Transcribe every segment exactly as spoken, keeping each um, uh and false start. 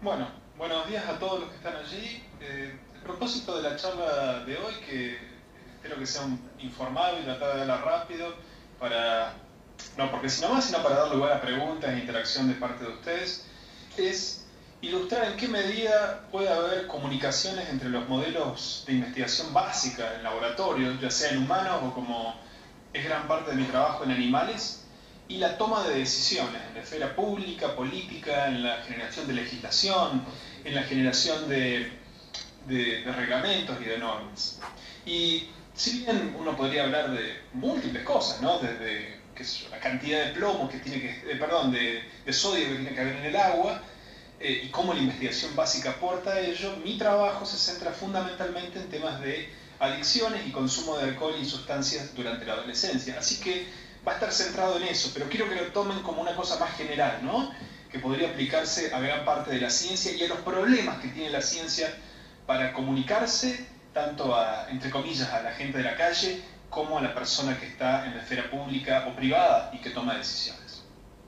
Bueno, buenos días a todos los que están allí. Eh, el propósito de la charla de hoy, que espero que sea un informado y tratar de darla rápido, para, no porque si no más, sino para dar lugar a preguntas e interacción de parte de ustedes, es ilustrar en qué medida puede haber comunicaciones entre los modelos de investigación básica en laboratorio, ya sea en humanos o como es gran parte de mi trabajo en animales, y la toma de decisiones en la esfera pública, política, en la generación de legislación, en la generación de, de, de reglamentos y de normas. Y si bien uno podría hablar de múltiples cosas, ¿no? Desde qué sé yo, la cantidad de plomo que tiene que, eh, perdón, de, de sodio que tiene que haber en el agua, eh, y cómo la investigación básica aporta a ello, mi trabajo se centra fundamentalmente en temas de adicciones y consumo de alcohol y sustancias durante la adolescencia. Así que va a estar centrado en eso, pero quiero que lo tomen como una cosa más general, ¿no? Que podría aplicarse a gran parte de la ciencia y a los problemas que tiene la ciencia para comunicarse tanto a, entre comillas, a la gente de la calle como a la persona que está en la esfera pública o privada y que toma decisiones.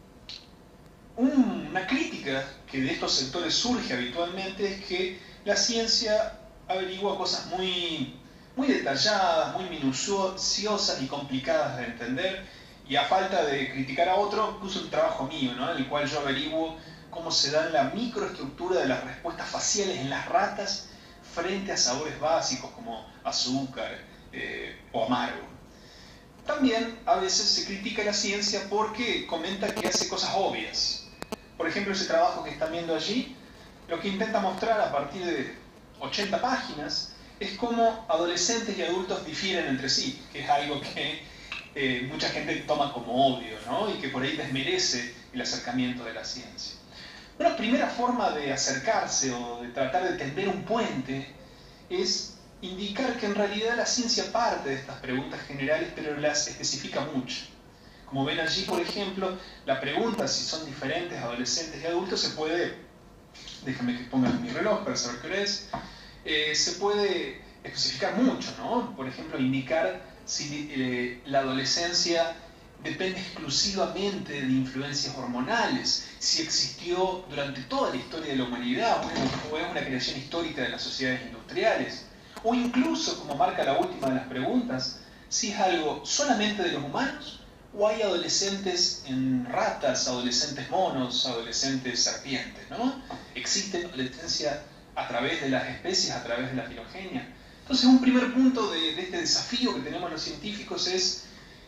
Una crítica que de estos sectores surge habitualmente es que la ciencia averigua cosas muy, muy detalladas, muy minuciosas y complicadas de entender, y a falta de criticar a otro, puso un trabajo mío, ¿no? En el cual yo averiguo cómo se da la microestructura de las respuestas faciales en las ratas frente a sabores básicos como azúcar eh, o amargo. También a veces se critica la ciencia porque comenta que hace cosas obvias. Por ejemplo, ese trabajo que están viendo allí, lo que intenta mostrar a partir de ochenta páginas es cómo adolescentes y adultos difieren entre sí, que es algo que Eh, mucha gente toma como obvio, ¿no? Y que por ahí desmerece el acercamiento de la ciencia. Una primera forma de acercarse o de tratar de tender un puente es indicar que en realidad la ciencia parte de estas preguntas generales, pero las especifica mucho. Como ven allí, por ejemplo, la pregunta si son diferentes adolescentes y adultos se puede, déjame que ponga mi reloj para saber qué hora es, eh, se puede especificar mucho, ¿no? Por ejemplo, indicar si eh, la adolescencia depende exclusivamente de influencias hormonales, si existió durante toda la historia de la humanidad o es una creación histórica de las sociedades industriales, o incluso, como marca la última de las preguntas, si es algo solamente de los humanos o hay adolescentes en ratas, adolescentes monos, adolescentes serpientes, ¿no? ¿Existe adolescencia a través de las especies, a través de la filogenia? Entonces, un primer punto de, de este desafío que tenemos los científicos es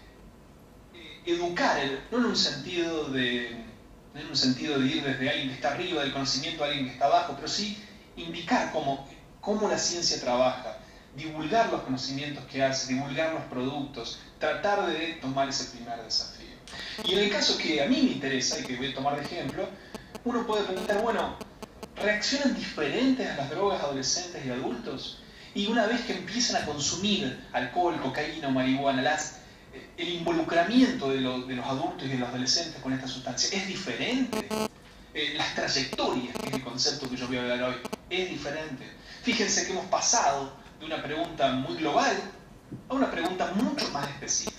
eh, educar, no en un sentido de no en un sentido de ir desde alguien que está arriba del conocimiento a alguien que está abajo, pero sí indicar cómo, cómo la ciencia trabaja, divulgar los conocimientos que hace, divulgar los productos, tratar de tomar ese primer desafío. Y en el caso que a mí me interesa y que voy a tomar de ejemplo, uno puede preguntar, bueno, ¿reaccionan diferentes a las drogas adolescentes y adultos? Y una vez que empiezan a consumir alcohol, cocaína o marihuana, las, eh, el involucramiento de, lo, de los adultos y de los adolescentes con esta sustancia es diferente. Eh, las trayectorias, que es el concepto que yo voy a hablar hoy, es diferente. Fíjense que hemos pasado de una pregunta muy global a una pregunta mucho más específica.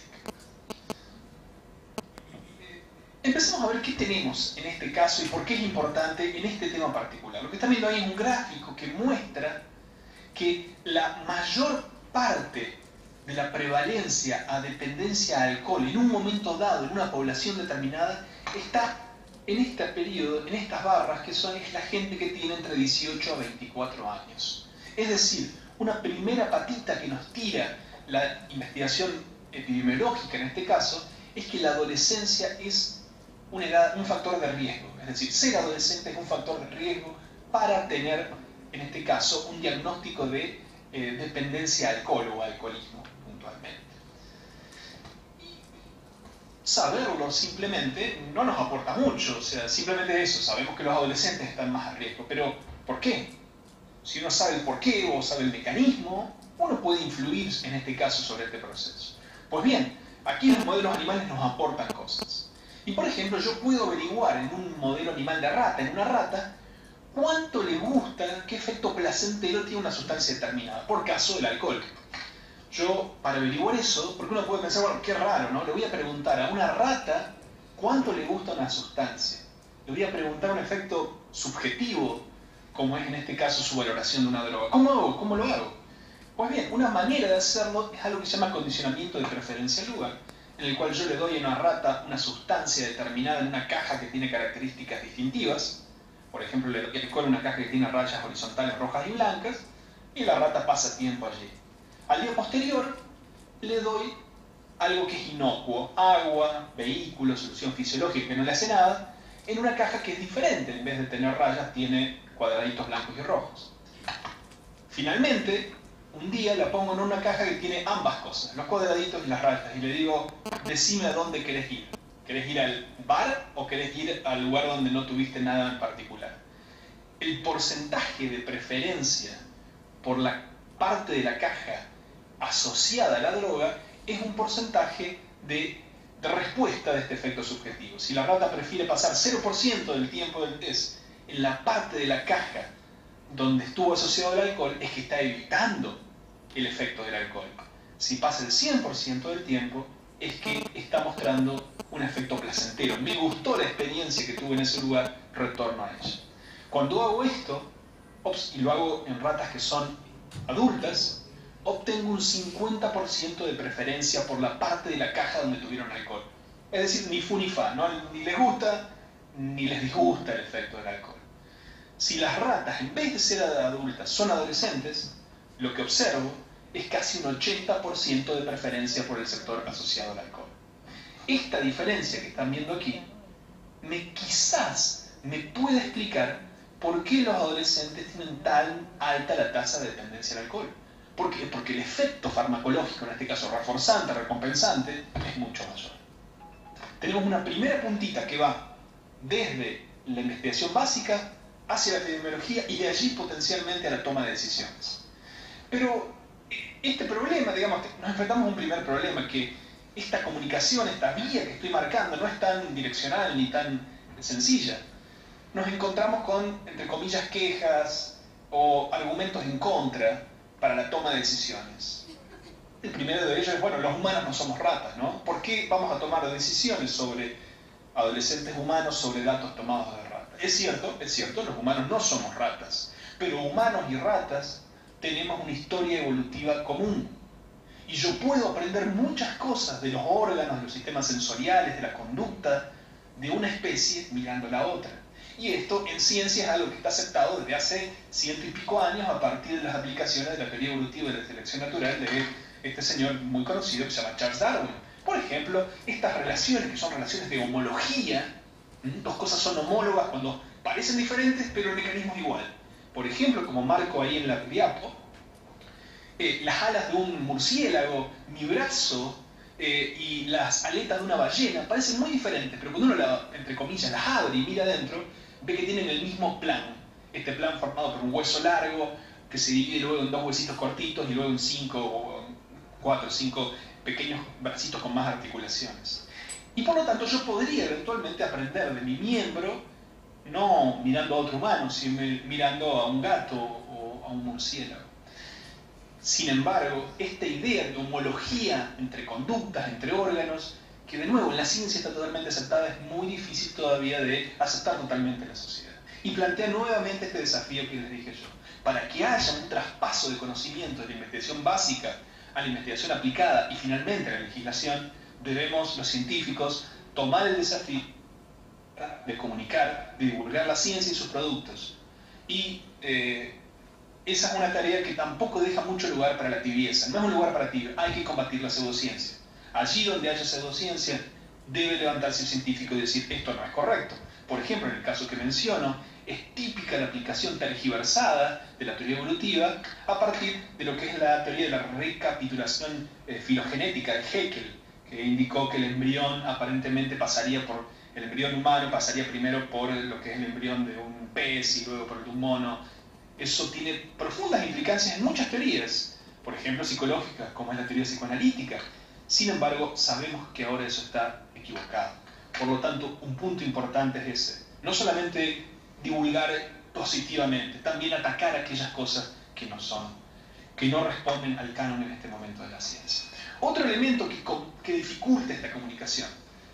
Eh, empecemos a ver qué tenemos en este caso y por qué es importante en este tema particular. Lo que están viendo ahí es un gráfico que muestra que la mayor parte de la prevalencia a dependencia a alcohol en un momento dado, en una población determinada, está en este periodo, en estas barras, que son es la gente que tiene entre dieciocho a veinticuatro años. Es decir, una primera patita que nos tira la investigación epidemiológica en este caso, es que la adolescencia es una edad, un factor de riesgo. Es decir, ser adolescente es un factor de riesgo para tener, en este caso, un diagnóstico de eh, dependencia a alcohol o alcoholismo, puntualmente. Y saberlo simplemente no nos aporta mucho, o sea, simplemente eso, sabemos que los adolescentes están más a riesgo, pero ¿por qué? Si uno sabe el por qué o sabe el mecanismo, uno puede influir, en este caso, sobre este proceso. Pues bien, aquí los modelos animales nos aportan cosas. Y, por ejemplo, yo puedo averiguar en un modelo animal de rata, en una rata, cuánto le gusta, qué efecto placentero tiene una sustancia determinada, por caso el alcohol. Yo, para averiguar eso, porque uno puede pensar, bueno, qué raro, ¿no? Le voy a preguntar a una rata cuánto le gusta una sustancia. Le voy a preguntar un efecto subjetivo como es en este caso su valoración de una droga. ¿Cómo hago? ¿Cómo lo hago? Pues bien, una manera de hacerlo es algo que se llama condicionamiento de preferencia al lugar, en el cual yo le doy a una rata una sustancia determinada en una caja que tiene características distintivas. Por ejemplo, le doy alcohol en una caja que tiene rayas horizontales rojas y blancas, y la rata pasa tiempo allí. Al día posterior, le doy algo que es inocuo, agua, vehículo, solución fisiológica que no le hace nada, en una caja que es diferente, en vez de tener rayas, tiene cuadraditos blancos y rojos. Finalmente, un día la pongo en una caja que tiene ambas cosas, los cuadraditos y las rayas, y le digo, decime a dónde querés ir. ¿Querés ir al bar o querés ir al lugar donde no tuviste nada en particular? El porcentaje de preferencia por la parte de la caja asociada a la droga es un porcentaje de, de respuesta de este efecto subjetivo. Si la rata prefiere pasar cero por ciento del tiempo del test en la parte de la caja donde estuvo asociado el alcohol, es que está evitando el efecto del alcohol. Si pasa el cien por ciento del tiempo, es que está mostrando un efecto placentero. Me gustó la experiencia que tuve en ese lugar, retorno a ella. Cuando hago esto, y lo hago en ratas que son adultas, obtengo un cincuenta por ciento de preferencia por la parte de la caja donde tuvieron alcohol. Es decir, ni fu ni fa, ¿no? Ni les gusta ni les disgusta el efecto del alcohol. Si las ratas, en vez de ser adultas, son adolescentes, lo que observo es casi un ochenta por ciento de preferencia por el sector asociado al alcohol. Esta diferencia que están viendo aquí, me, quizás me puede explicar por qué los adolescentes tienen tan alta la tasa de dependencia al alcohol. ¿Por qué? Porque el efecto farmacológico, en este caso reforzante, recompensante, es mucho mayor. Tenemos una primera puntita que va desde la investigación básica hacia la epidemiología y de allí potencialmente a la toma de decisiones. Pero este problema, digamos, nos enfrentamos a un primer problema, que esta comunicación, esta vía que estoy marcando, no es tan direccional ni tan sencilla. Nos encontramos con, entre comillas, quejas o argumentos en contra para la toma de decisiones. El primero de ellos es, bueno, los humanos no somos ratas, ¿no? ¿Por qué vamos a tomar decisiones sobre adolescentes humanos sobre datos tomados de ratas? Es cierto, es cierto, los humanos no somos ratas, pero humanos y ratas tenemos una historia evolutiva común. Y yo puedo aprender muchas cosas de los órganos, de los sistemas sensoriales, de la conducta de una especie mirando la otra. Y esto en ciencia es algo que está aceptado desde hace ciento y pico años a partir de las aplicaciones de la teoría evolutiva de la selección natural de este señor muy conocido que se llama Charles Darwin. Por ejemplo, estas relaciones que son relaciones de homología, dos cosas son homólogas cuando parecen diferentes pero el mecanismo es igual. Por ejemplo, como marco ahí en la diapo, eh, las alas de un murciélago, mi brazo eh, y las aletas de una ballena parecen muy diferentes, pero cuando uno, la, entre comillas, las abre y mira adentro, ve que tienen el mismo plan. Este plan formado por un hueso largo que se divide luego en dos huesitos cortitos y luego en cinco, o cuatro o cinco pequeños bracitos con más articulaciones. Y por lo tanto yo podría eventualmente aprender de mi miembro, no mirando a otro humano, sino mirando a un gato o a un murciélago. Sin embargo, esta idea de homología entre conductas, entre órganos, que de nuevo en la ciencia está totalmente aceptada, es muy difícil todavía de aceptar totalmente en la sociedad. Y plantea nuevamente este desafío que les dije yo. Para que haya un traspaso de conocimiento de la investigación básica a la investigación aplicada y finalmente a la legislación, debemos los científicos tomar el desafío de comunicar, de divulgar la ciencia y sus productos. Y eh, esa es una tarea que tampoco deja mucho lugar para la tibieza. No es un lugar para tibio, hay que combatir la pseudociencia. Allí donde haya pseudociencia, debe levantarse el científico y decir, esto no es correcto. Por ejemplo, en el caso que menciono, es típica la aplicación tergiversada de la teoría evolutiva a partir de lo que es la teoría de la recapitulación eh, filogenética de Haeckel, que indicó que el embrión aparentemente pasaría por, el embrión humano pasaría primero por lo que es el embrión de un pez y luego por el de un mono. Eso tiene profundas implicancias en muchas teorías, por ejemplo psicológicas, como es la teoría psicoanalítica. Sin embargo, sabemos que ahora eso está equivocado. Por lo tanto, un punto importante es ese. No solamente divulgar positivamente, también atacar aquellas cosas que no son, que no responden al canon en este momento de la ciencia. Otro elemento que, que dificulta esta comunicación.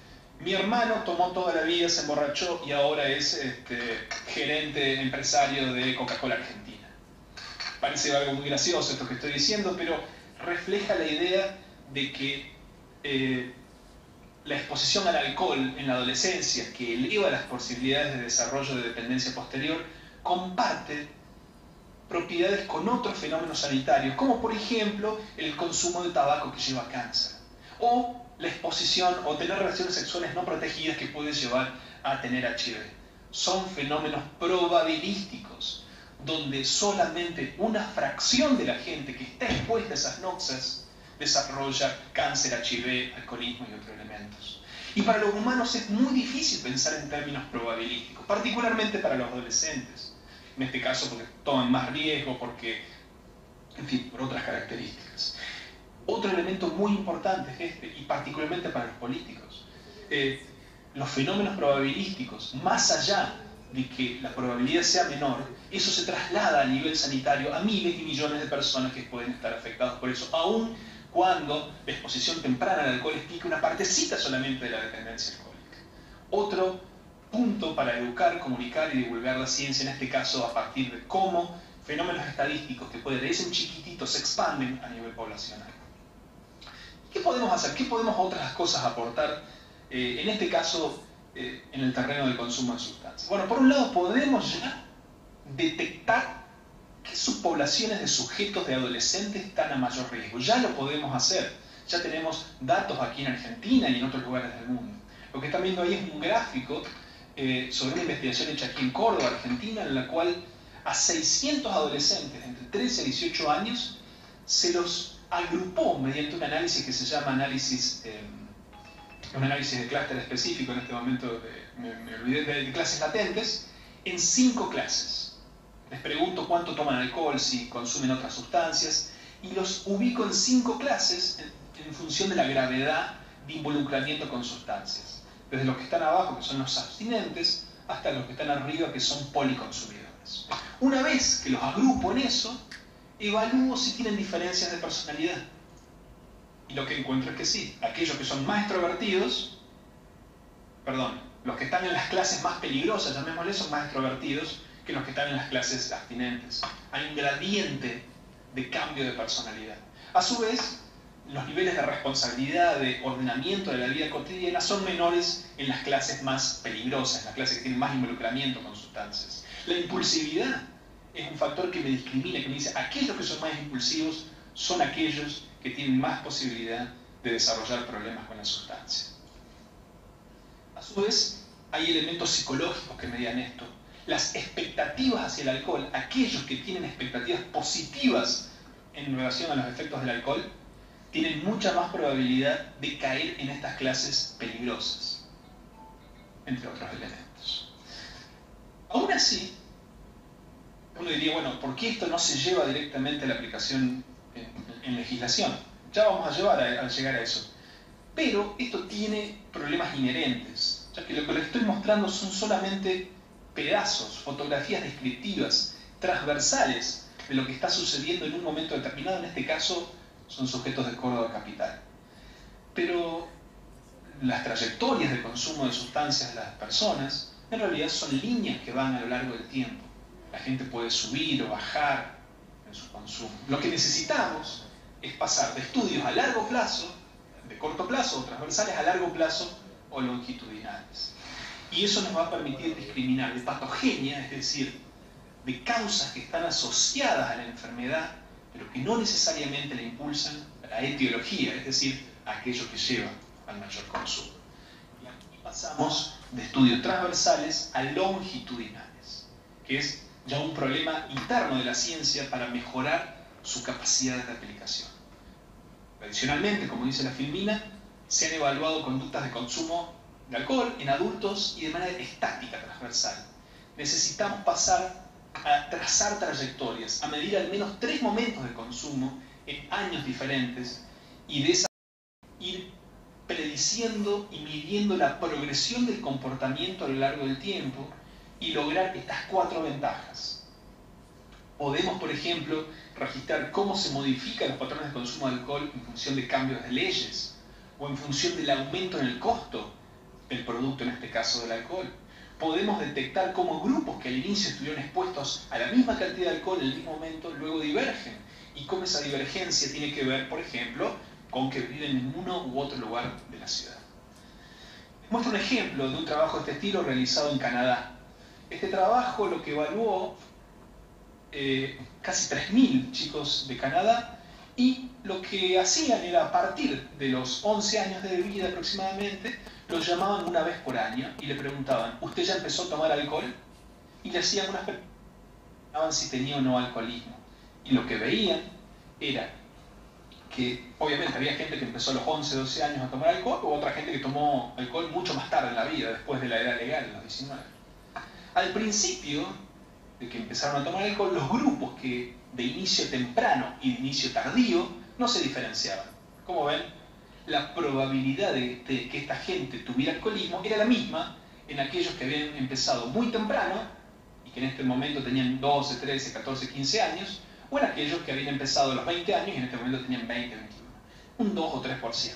Mi hermano tomó toda la vida, se emborrachó y ahora es este, gerente empresario de Coca-Cola Argentina. Parece algo muy gracioso esto que estoy diciendo, pero refleja la idea de que eh, la exposición al alcohol en la adolescencia, que eleva las posibilidades de desarrollo de dependencia posterior, comparte propiedades con otros fenómenos sanitarios, como por ejemplo el consumo de tabaco que lleva a cáncer, o la exposición o tener relaciones sexuales no protegidas que puede llevar a tener H I V. Son fenómenos probabilísticos, donde solamente una fracción de la gente que está expuesta a esas noxas desarrolla cáncer, H I V, alcoholismo y otros elementos. Y para los humanos es muy difícil pensar en términos probabilísticos, particularmente para los adolescentes. En este caso porque toman más riesgo, porque, en fin, por otras características. Otro elemento muy importante es este, y particularmente para los políticos. Eh, los fenómenos probabilísticos, más allá de que la probabilidad sea menor, eso se traslada a nivel sanitario a miles y millones de personas que pueden estar afectados por eso, aun cuando la exposición temprana al alcohol explica una partecita solamente de la dependencia alcohólica. Otro punto para educar, comunicar y divulgar la ciencia, en este caso a partir de cómo fenómenos estadísticos que pueden ser chiquititos se expanden a nivel poblacional. ¿Qué podemos hacer? ¿Qué podemos otras cosas aportar, eh, en este caso, eh, en el terreno del consumo de sustancias? Bueno, por un lado podemos ya detectar qué subpoblaciones de sujetos de adolescentes están a mayor riesgo. Ya lo podemos hacer. Ya tenemos datos aquí en Argentina y en otros lugares del mundo. Lo que están viendo ahí es un gráfico eh, sobre una investigación hecha aquí en Córdoba, Argentina, en la cual a seiscientos adolescentes entre trece y dieciocho años se los agrupó mediante un análisis que se llama análisis, eh, un análisis de clúster específico, en este momento de, me, me olvidé, de, de clases latentes, en cinco clases. Les pregunto cuánto toman alcohol, si consumen otras sustancias, y los ubico en cinco clases en, en función de la gravedad de involucramiento con sustancias. Desde los que están abajo, que son los abstinentes, hasta los que están arriba, que son policonsumidores. Una vez que los agrupo en eso, evalúo si tienen diferencias de personalidad. Y lo que encuentro es que sí. Aquellos que son más extrovertidos, perdón, los que están en las clases más peligrosas, llamémosle, son más extrovertidos que los que están en las clases abstinentes. Hay un gradiente de cambio de personalidad. A su vez, los niveles de responsabilidad, de ordenamiento de la vida cotidiana son menores en las clases más peligrosas, en las clases que tienen más involucramiento con sustancias. La impulsividad es un factor que me discrimina, que me dice, aquellos que son más impulsivos son aquellos que tienen más posibilidad de desarrollar problemas con la sustancia. A su vez, hay elementos psicológicos que median esto. Las expectativas hacia el alcohol, aquellos que tienen expectativas positivas en relación a los efectos del alcohol, tienen mucha más probabilidad de caer en estas clases peligrosas, entre otros elementos. Aún así, uno diría, bueno, ¿por qué esto no se lleva directamente a la aplicación en, en legislación? Ya vamos a llevar a, a llegar a eso. Pero esto tiene problemas inherentes, ya que lo que les estoy mostrando son solamente pedazos, fotografías descriptivas, transversales de lo que está sucediendo en un momento determinado. En este caso, son sujetos de Córdoba capital. Pero las trayectorias de consumo de sustancias de las personas, en realidad son líneas que van a lo largo del tiempo. La gente puede subir o bajar en su consumo. Lo que necesitamos es pasar de estudios a largo plazo, de corto plazo o transversales, a largo plazo o longitudinales. Y eso nos va a permitir discriminar de patogenia, es decir, de causas que están asociadas a la enfermedad, pero que no necesariamente le impulsan a la etiología, es decir, a aquello que lleva al mayor consumo. Y aquí pasamos de estudios transversales a longitudinales, que es ya un problema interno de la ciencia para mejorar su capacidad de aplicación. Adicionalmente, como dice la Filmina, se han evaluado conductas de consumo de alcohol en adultos y de manera estática transversal. Necesitamos pasar a trazar trayectorias, a medir al menos tres momentos de consumo en años diferentes y de esa manera ir prediciendo y midiendo la progresión del comportamiento a lo largo del tiempo y lograr estas cuatro ventajas. Podemos, por ejemplo, registrar cómo se modifican los patrones de consumo de alcohol en función de cambios de leyes o en función del aumento en el costo el producto, en este caso del alcohol. Podemos detectar cómo grupos que al inicio estuvieron expuestos a la misma cantidad de alcohol en el mismo momento, luego divergen. Y cómo esa divergencia tiene que ver, por ejemplo, con que viven en uno u otro lugar de la ciudad. Les muestro un ejemplo de un trabajo de este estilo realizado en Canadá. Este trabajo lo que evaluó eh, casi tres mil chicos de Canadá, y lo que hacían era, a partir de los once años de vida aproximadamente, los llamaban una vez por año y le preguntaban, ¿usted ya empezó a tomar alcohol? Y le hacían unas preguntas si tenía o no alcoholismo. Y lo que veían era que, obviamente, había gente que empezó a los once, doce años a tomar alcohol, o otra gente que tomó alcohol mucho más tarde en la vida, después de la edad legal, a los diecinueve. Al principio de que empezaron a tomar alcohol, los grupos que de inicio temprano y de inicio tardío no se diferenciaban. Como ven, la probabilidad de, de que esta gente tuviera alcoholismo era la misma en aquellos que habían empezado muy temprano y que en este momento tenían doce, trece, catorce, quince años, o en aquellos que habían empezado a los veinte años y en este momento tenían veinte, veintiuno. Un dos o tres por ciento.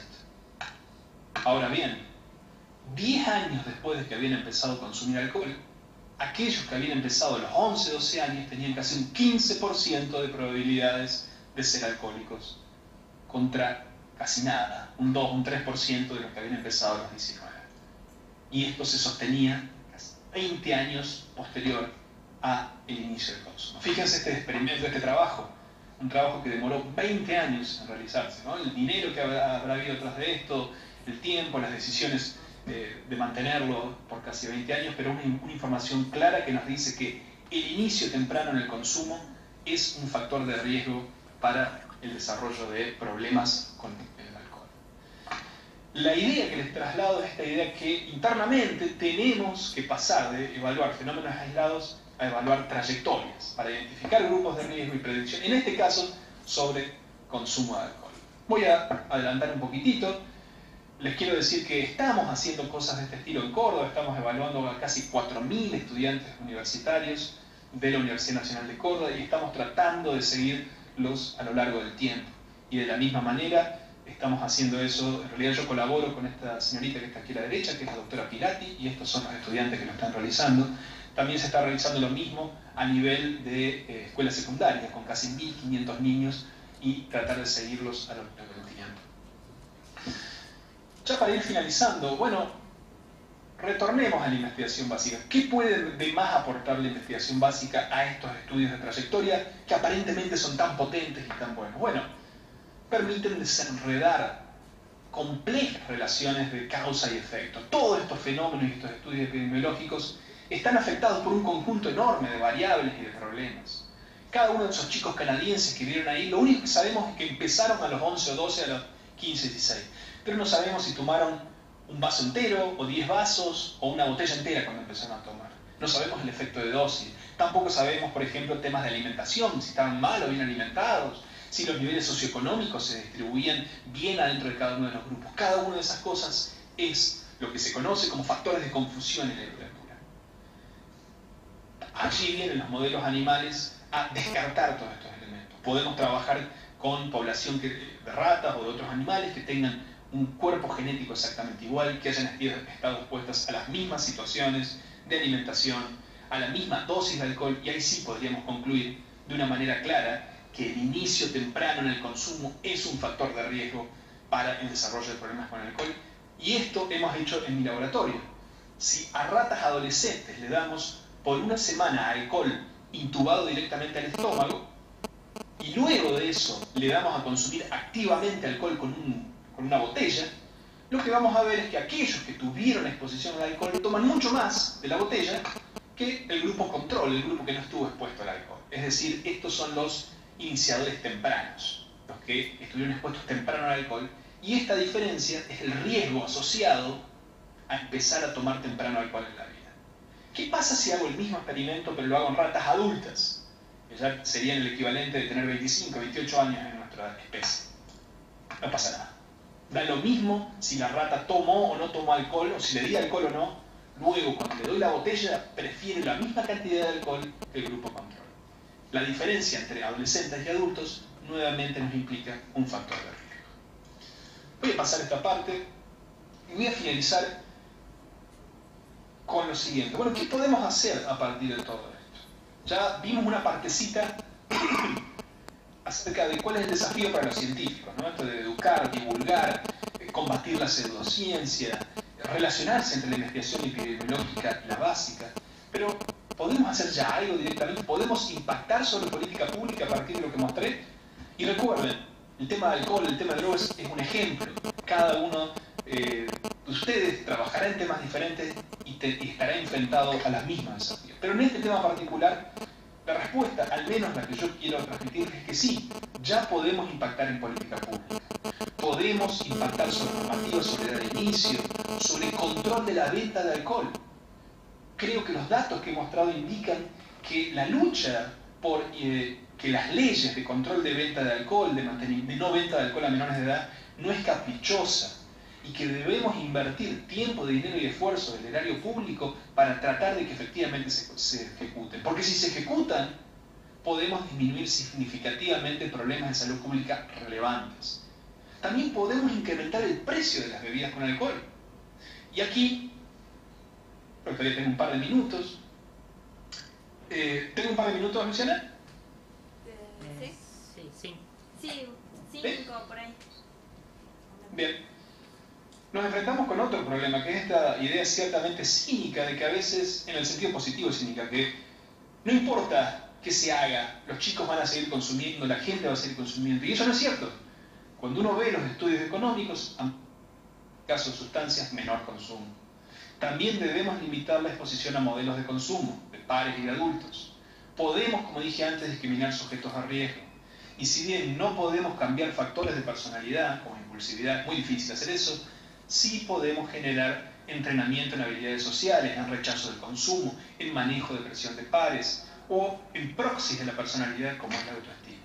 Ahora bien, diez años después de que habían empezado a consumir alcohol, aquellos que habían empezado a los once, doce años tenían casi un quince por ciento de probabilidades de ser alcohólicos, contra casi nada, un dos, un tres por ciento de los que habían empezado a los diecinueve. Y esto se sostenía casi veinte años posterior al inicio del consumo. Fíjense este experimento, este trabajo, un trabajo que demoró veinte años en realizarse, ¿no? El dinero que habrá, habrá habido detrás de esto, el tiempo, las decisiones de, de mantenerlo por casi veinte años, pero una, una información clara que nos dice que el inicio temprano en el consumo es un factor de riesgo para el desarrollo de problemas con el alcohol. La idea que les traslado es esta idea que internamente tenemos que pasar de evaluar fenómenos aislados a evaluar trayectorias para identificar grupos de riesgo y predicción, en este caso sobre consumo de alcohol. Voy a adelantar un poquitito. Les quiero decir que estamos haciendo cosas de este estilo en Córdoba, estamos evaluando a casi cuatro mil estudiantes universitarios de la Universidad Nacional de Córdoba y estamos tratando de seguirlos a lo largo del tiempo. Y de la misma manera estamos haciendo eso, en realidad yo colaboro con esta señorita que está aquí a la derecha, que es la doctora Pilati, y estos son los estudiantes que lo están realizando. También se está realizando lo mismo a nivel de eh, escuela secundaria, con casi mil quinientos niños, y tratar de seguirlos a lo largo del tiempo. Ya para ir finalizando, bueno, retornemos a la investigación básica. ¿Qué puede de más aportar la investigación básica a estos estudios de trayectoria que aparentemente son tan potentes y tan buenos? Bueno, permiten desenredar complejas relaciones de causa y efecto. Todos estos fenómenos y estos estudios epidemiológicos están afectados por un conjunto enorme de variables y de problemas. Cada uno de esos chicos canadienses que vieron ahí, lo único que sabemos es que empezaron a los once o doce, a los quince, dieciséis. Pero no sabemos si tomaron un vaso entero, o diez vasos, o una botella entera cuando empezaron a tomar. No sabemos el efecto de dosis. Tampoco sabemos, por ejemplo, temas de alimentación, si estaban mal o bien alimentados, si los niveles socioeconómicos se distribuían bien adentro de cada uno de los grupos. Cada una de esas cosas es lo que se conoce como factores de confusión en la literatura. Allí vienen los modelos animales a descartar todos estos elementos. Podemos trabajar con población de ratas o de otros animales que tengan un cuerpo genético exactamente igual, que hayan estado expuestas a las mismas situaciones de alimentación, a la misma dosis de alcohol, y ahí sí podríamos concluir de una manera clara que el inicio temprano en el consumo es un factor de riesgo para el desarrollo de problemas con el alcohol. Y esto hemos hecho en mi laboratorio. Si a ratas adolescentes le damos por una semana alcohol intubado directamente al estómago, y luego de eso le damos a consumir activamente alcohol con, un, con una botella, lo que vamos a ver es que aquellos que tuvieron exposición al alcohol toman mucho más de la botella que el grupo control, el grupo que no estuvo expuesto al alcohol. Es decir, estos son los iniciadores tempranos, los que estuvieron expuestos temprano al alcohol, y esta diferencia es el riesgo asociado a empezar a tomar temprano alcohol en la vida. ¿Qué pasa si hago el mismo experimento pero lo hago en ratas adultas? Que ya serían el equivalente de tener veinticinco, veintiocho años en nuestra especie. No pasa nada. Da lo mismo si la rata tomó o no tomó alcohol, o si le di alcohol o no. Luego, cuando le doy la botella, prefiere la misma cantidad de alcohol que el grupo control. La diferencia entre adolescentes y adultos nuevamente nos implica un factor de riesgo. Voy a pasar esta parte y voy a finalizar con lo siguiente. Bueno, ¿qué podemos hacer a partir de todo esto? Ya vimos una partecita acerca de cuál es el desafío para los científicos, ¿no? Esto de educar, divulgar, eh, combatir la pseudociencia, relacionarse entre la investigación epidemiológica y la básica. Pero, ¿podemos hacer ya algo directamente? ¿Podemos impactar sobre política pública a partir de lo que mostré? Y recuerden, el tema del alcohol, el tema de drogas es un ejemplo. Cada uno eh, de ustedes trabajará en temas diferentes y, te, y estará enfrentado a las mismas desafíos. Pero en este tema particular, la respuesta, al menos la que yo quiero transmitirles, es que sí, ya podemos impactar en política pública. Podemos impactar sobre normativas, sobre edad de inicio, sobre el control de la venta de alcohol. Creo que los datos que he mostrado indican que la lucha por eh, que las leyes de control de venta de alcohol, de, de no venta de alcohol a menores de edad, no es caprichosa y que debemos invertir tiempo, dinero y esfuerzo del erario público para tratar de que efectivamente se, se ejecuten. Porque si se ejecutan, podemos disminuir significativamente problemas de salud pública relevantes. También podemos incrementar el precio de las bebidas con alcohol. Y aquí, porque todavía tengo un par de minutos, eh, ¿tengo un par de minutos, Luciana? ¿Sí? Sí, sí. Sí, cinco ¿Ven? por ahí. Bien. Nos enfrentamos con otro problema, que es esta idea ciertamente cínica de que a veces, en el sentido positivo cínica, que no importa qué se haga, los chicos van a seguir consumiendo, la gente va a seguir consumiendo. Y eso no es cierto. Cuando uno ve los estudios económicos, en caso de sustancias, menor consumo. También debemos limitar la exposición a modelos de consumo, de pares y de adultos. Podemos, como dije antes, discriminar sujetos a riesgo. Y si bien no podemos cambiar factores de personalidad, como impulsividad, es muy difícil hacer eso, sí podemos generar entrenamiento en habilidades sociales, en rechazo del consumo, en manejo de presión de pares, o en proxies de la personalidad, como es la autoestima.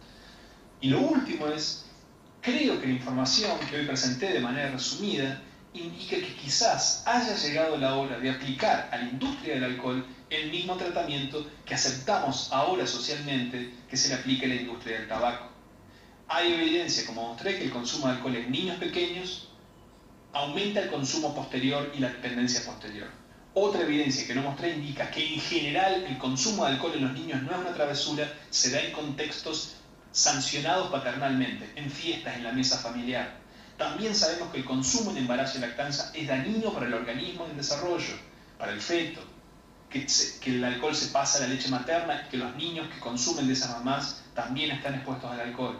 Y lo último es, creo que la información que hoy presenté de manera resumida indica que quizás haya llegado la hora de aplicar a la industria del alcohol el mismo tratamiento que aceptamos ahora socialmente que se le aplica a la industria del tabaco. Hay evidencia, como mostré, que el consumo de alcohol en niños pequeños aumenta el consumo posterior y la dependencia posterior. Otra evidencia que no mostré indica que en general el consumo de alcohol en los niños no es una travesura, se da en contextos sancionados paternalmente, en fiestas, en la mesa familiar. También sabemos que el consumo en embarazo y lactancia es dañino para el organismo en desarrollo, para el feto, que, se, que el alcohol se pasa a la leche materna, que los niños que consumen de esas mamás también están expuestos al alcohol.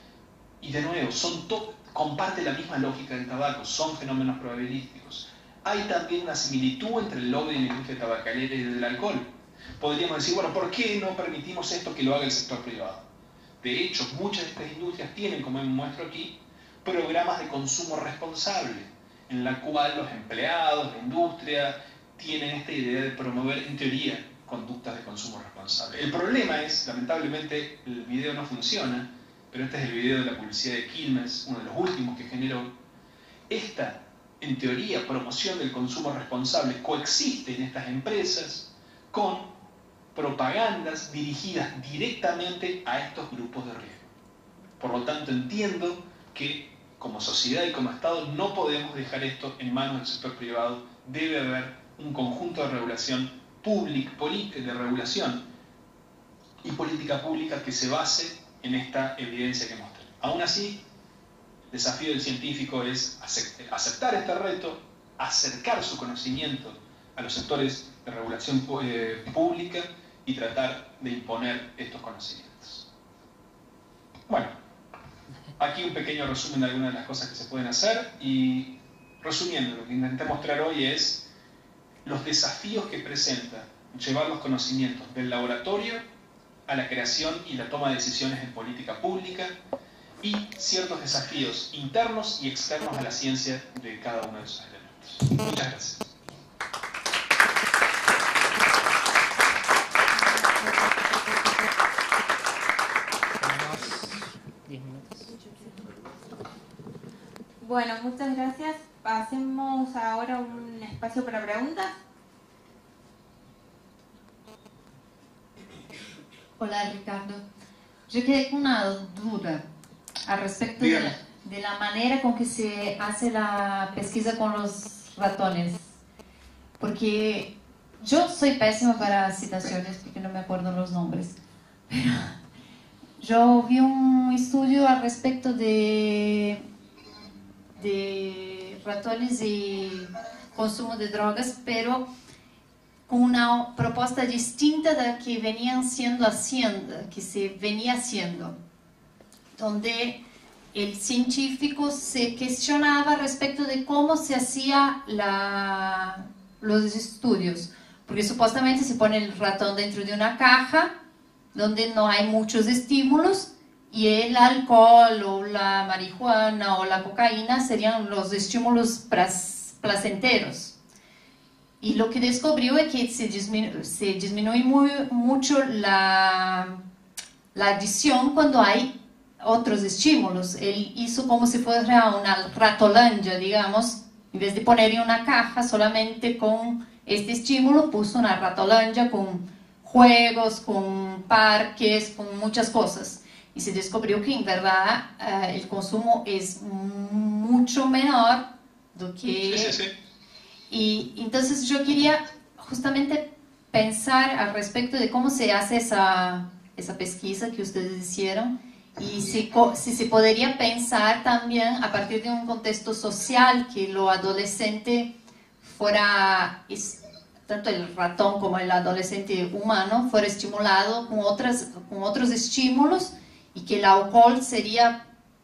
Y de nuevo, son comparte la misma lógica del tabaco, son fenómenos probabilísticos. Hay también una similitud entre el lobby de la industria tabacalera y del alcohol. Podríamos decir, bueno, ¿por qué no permitimos esto que lo haga el sector privado? De hecho, muchas de estas industrias tienen, como muestro aquí, programas de consumo responsable, en la cual los empleados, la industria, tienen esta idea de promover, en teoría, conductas de consumo responsable. El problema es, lamentablemente, el video no funciona, pero este es el video de la publicidad de Quilmes, uno de los últimos que generó. Esta, en teoría, promoción del consumo responsable coexiste en estas empresas con propagandas dirigidas directamente a estos grupos de riesgo. Por lo tanto, entiendo que como sociedad y como Estado no podemos dejar esto en manos del sector privado. Debe haber un conjunto de regulación pública, de regulación y política pública que se base en esta evidencia que mostré. Aún así, el desafío del científico es aceptar este reto, acercar su conocimiento a los sectores de regulación eh, pública y tratar de imponer estos conocimientos. Bueno, aquí un pequeño resumen de algunas de las cosas que se pueden hacer y, resumiendo, lo que intenté mostrar hoy es los desafíos que presenta llevar los conocimientos del laboratorio a la creación y la toma de decisiones en política pública y ciertos desafíos internos y externos a la ciencia de cada uno de esos elementos. Muchas gracias. Bueno, muchas gracias. Hacemos ahora un espacio para preguntas. Hola, Ricardo. Yo quedé con una duda al respecto de la, de la manera con que se hace la pesquisa con los ratones. porque yo soy pésima para citaciones porque no me acuerdo los nombres, pero yo vi un estudio al respecto de, de ratones y consumo de drogas, pero con una propuesta distinta de la que venían siendo haciendo, que se venía haciendo, donde el científico se cuestionaba respecto de cómo se hacía la, los estudios, porque supuestamente se pone el ratón dentro de una caja donde no hay muchos estímulos y el alcohol o la marihuana o la cocaína serían los estímulos placenteros. Y lo que descubrió es que se, disminu se disminuye muy, mucho la, la adicción cuando hay otros estímulos. Él hizo como si fuera una ratolandia, digamos, en vez de poner en una caja solamente con este estímulo, puso una ratolandia con juegos, con parques, con muchas cosas. Y se descubrió que en verdad uh, el consumo es mucho menor do que... Sí, sí, sí. Y entonces yo quería justamente pensar al respecto de cómo se hace esa, esa pesquisa que ustedes hicieron y si, si se podría pensar también a partir de un contexto social que lo adolescente fuera, tanto el ratón como el adolescente humano, fuera estimulado con, otras, con otros estímulos y que el alcohol sería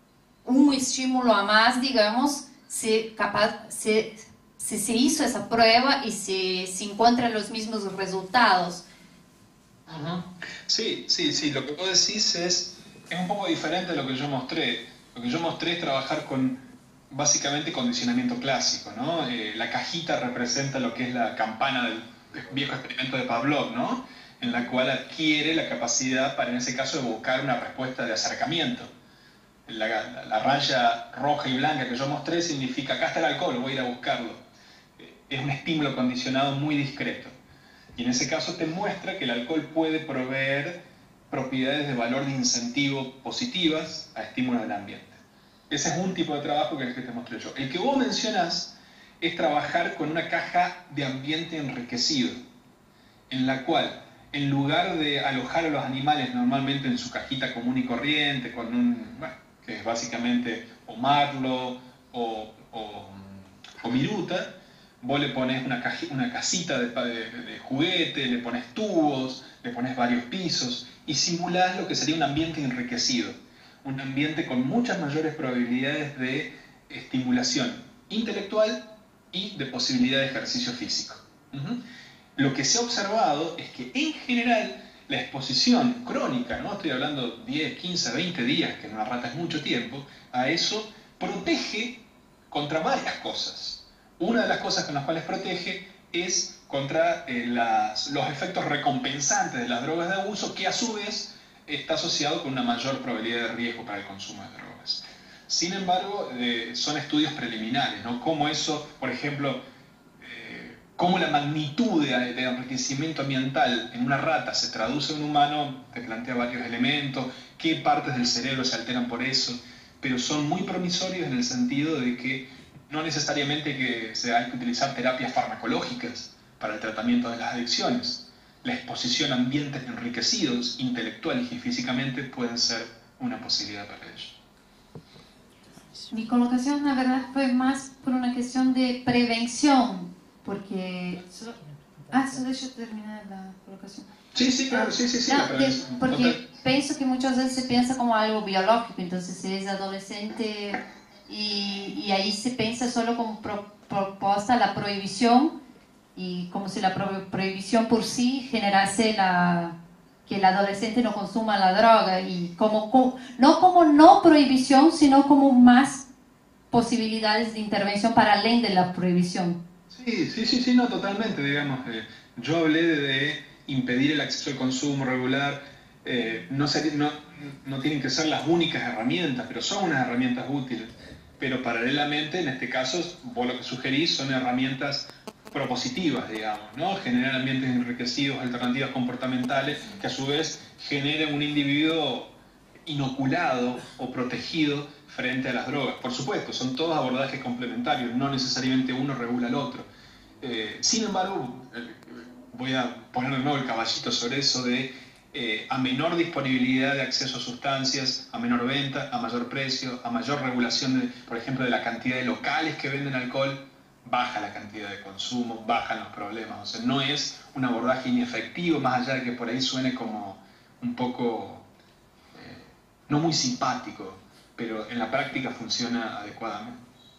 un estímulo a más, digamos, si capaz... Si, Si se hizo esa prueba y se, se encuentran los mismos resultados. Uh-huh. Sí, sí, sí, lo que vos decís es, es un poco diferente de lo que yo mostré. Lo que yo mostré es trabajar con básicamente condicionamiento clásico, ¿no? Eh, la cajita representa lo que es la campana del viejo experimento de Pavlov, ¿no? En la cual adquiere la capacidad para, en ese caso, de buscar una respuesta de acercamiento. La, la, la raya roja y blanca que yo mostré significa, acá está el alcohol, voy a ir a buscarlo. Es un estímulo condicionado muy discreto. Y en ese caso te muestra que el alcohol puede proveer propiedades de valor de incentivo positivas a estímulos del ambiente. Ese es un tipo de trabajo que es el que te mostré yo. El que vos mencionás es trabajar con una caja de ambiente enriquecido, en la cual, en lugar de alojar a los animales normalmente en su cajita común y corriente, con un, bueno, que es básicamente o marlo o, o, o miruta, vos le pones una, caja, una casita de, de, de juguete, le pones tubos, le pones varios pisos y simulás lo que sería un ambiente enriquecido, un ambiente con muchas mayores probabilidades de estimulación intelectual y de posibilidad de ejercicio físico. Uh-huh. Lo que se ha observado es que en general la exposición crónica, ¿no? Estoy hablando diez, quince, veinte días, que en una rata es mucho tiempo, a eso protege contra varias cosas. Una de las cosas con las cuales protege es contra eh, las, los efectos recompensantes de las drogas de abuso, que a su vez está asociado con una mayor probabilidad de riesgo para el consumo de drogas. Sin embargo, eh, son estudios preliminares, ¿no? Cómo eso, por ejemplo, eh, cómo la magnitud de, de enriquecimiento ambiental en una rata se traduce en un humano, te plantea varios elementos, qué partes del cerebro se alteran por eso, pero son muy promisorios en el sentido de que no necesariamente que se hay que utilizar terapias farmacológicas para el tratamiento de las adicciones. La exposición a ambientes enriquecidos, intelectual y físicamente, pueden ser una posibilidad para ello. Mi colocación, la verdad, fue más por una cuestión de prevención, porque... Ah, solo deixa eu terminar la colocación. Sí, sí, claro, sí, sí, sí. No, de, porque total. Pienso que muchas veces se piensa como algo biológico, entonces si es adolescente y, y ahí se piensa solo como pro, propuesta la prohibición y como si la pro, prohibición por sí generase la, que el adolescente no consuma la droga y como, como no como no prohibición, sino como más posibilidades de intervención para além de la prohibición. Sí, sí, sí, sí, no, totalmente, digamos. Eh, yo hablé de, de impedir el acceso al consumo regular. Eh, no, ser, no, no tienen que ser las únicas herramientas, pero son unas herramientas útiles. Pero paralelamente, en este caso, vos lo que sugerís son herramientas propositivas, digamos, ¿no? Generar ambientes enriquecidos, alternativas comportamentales, que a su vez generen un individuo inoculado o protegido frente a las drogas. Por supuesto, son todos abordajes complementarios, no necesariamente uno regula al otro. Eh, sin embargo, eh, voy a poner de nuevo el caballito sobre eso de eh, a menor disponibilidad de acceso a sustancias, a menor venta, a mayor precio, a mayor regulación, de, por ejemplo, de la cantidad de locales que venden alcohol, baja la cantidad de consumo, bajan los problemas. O sea, no es un abordaje inefectivo, más allá de que por ahí suene como un poco, eh, no muy simpático, pero en la práctica funciona adecuadamente.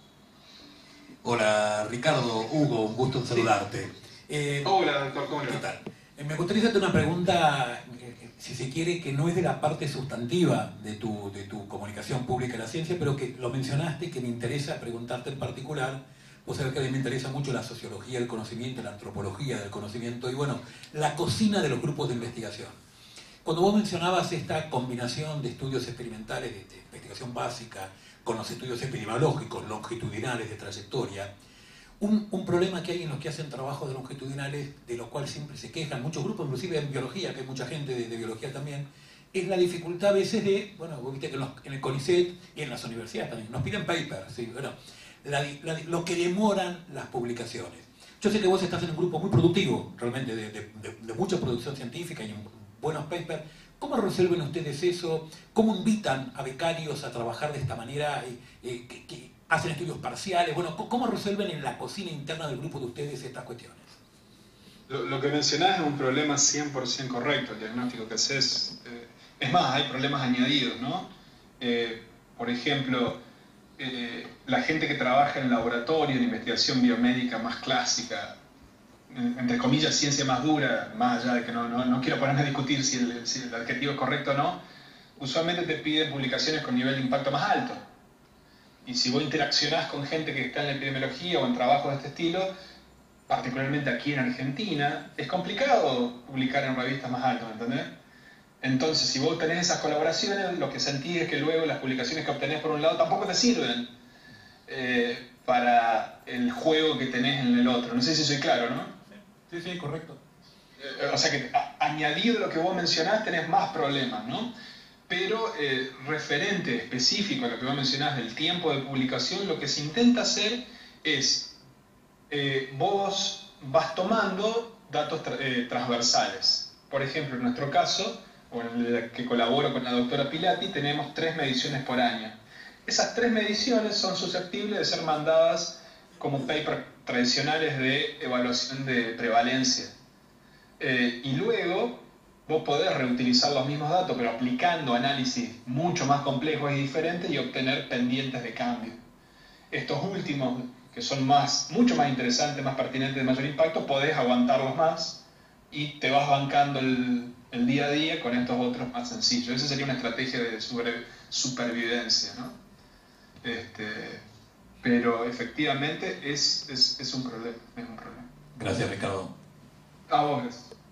Hola, Ricardo, Hugo, un gusto en saludarte. Eh, Hola, doctor, ¿cómo le va? ¿Qué tal? Eh, me gustaría hacerte una pregunta, eh, si se quiere, que no es de la parte sustantiva de tu, de tu comunicación pública en la ciencia, pero que lo mencionaste y que me interesa preguntarte en particular. Vos sabés que a mí me interesa mucho la sociología del conocimiento, la antropología del conocimiento y, bueno, la cocina de los grupos de investigación. Cuando vos mencionabas esta combinación de estudios experimentales, de, de investigación básica, con los estudios epidemiológicos, longitudinales de trayectoria, un, un problema que hay en los que hacen trabajos de longitudinales, de los cuales siempre se quejan muchos grupos, inclusive en biología, que hay mucha gente de, de biología también, es la dificultad a veces de, bueno, vos viste que en, los, en el CONICET y en las universidades también, nos piden papers, ¿sí? Bueno, la, la, lo que demoran las publicaciones. Yo sé que vos estás en un grupo muy productivo, realmente, de, de, de, de mucha producción científica y buenos papers. ¿Cómo resuelven ustedes eso? ¿Cómo invitan a becarios a trabajar de esta manera? Eh, que, que hacen estudios parciales. Bueno, ¿cómo resuelven en la cocina interna del grupo de ustedes estas cuestiones? Lo, lo que mencionás es un problema cien por ciento correcto, el diagnóstico que haces. Eh, es más, hay problemas añadidos, ¿no? Eh, por ejemplo, eh, la gente que trabaja en laboratorio de investigación biomédica más clásica, entre comillas, ciencia más dura, más allá de que no, no, no quiero ponerme a discutir si el, si el adjetivo es correcto o no, usualmente te piden publicaciones con nivel de impacto más alto. Y si vos interaccionás con gente que está en la epidemiología o en trabajos de este estilo, particularmente aquí en Argentina, es complicado publicar en revistas más altas, ¿me entendés? Entonces, si vos tenés esas colaboraciones, lo que sentís es que luego las publicaciones que obtenés por un lado tampoco te sirven eh, para el juego que tenés en el otro. No sé si soy claro, ¿no? Sí, sí, correcto. Eh, o sea que a, añadido lo que vos mencionás tenés más problemas, ¿no? Pero eh, referente específico a lo que vos mencionás del tiempo de publicación, lo que se intenta hacer es, eh, vos vas tomando datos tra eh, transversales. Por ejemplo, en nuestro caso, o en el que colaboro con la doctora Pilati, tenemos tres mediciones por año. Esas tres mediciones son susceptibles de ser mandadas como papers tradicionales de evaluación de prevalencia. Eh, y luego vos podés reutilizar los mismos datos, pero aplicando análisis mucho más complejos y diferentes y obtener pendientes de cambio. Estos últimos, que son más, mucho más interesantes, más pertinentes, de mayor impacto, podés aguantarlos más y te vas bancando el, el día a día con estos otros más sencillos. Esa sería una estrategia de super, supervivencia, ¿no? Este, pero efectivamente es, es, es, un problema, es un problema. Gracias, Ricardo. A vos, gracias.